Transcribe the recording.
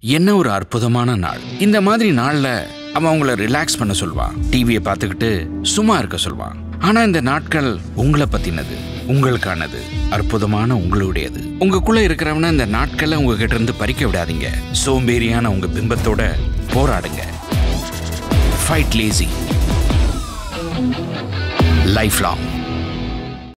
என்ன ஒரு அற்புதமான நாள். இந்த மாதிரி நாள்ல அவன் உங்களை ரிலாக்ஸ் பண்ண சொல்வான், டிவியை பார்த்துக்கிட்டு சும்மா இருக்க சொல்வான். ஆனா இந்த நாட்கள் உங்களை பத்தினது, உங்களுக்கானது, அற்புதமான உங்களுடையது. உங்களுக்குள்ள இருக்கிறவன இந்த நாட்களை உங்ககிட்ட இருந்து பறிக்க விடாதீங்க. சோம்பேறியான உங்க பிம்பத்தோட போராடுங்க. Fight lazy life long.